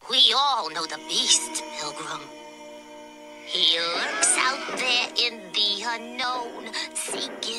We all know the beast, Pilgrim. He lurks out there in the unknown, seeking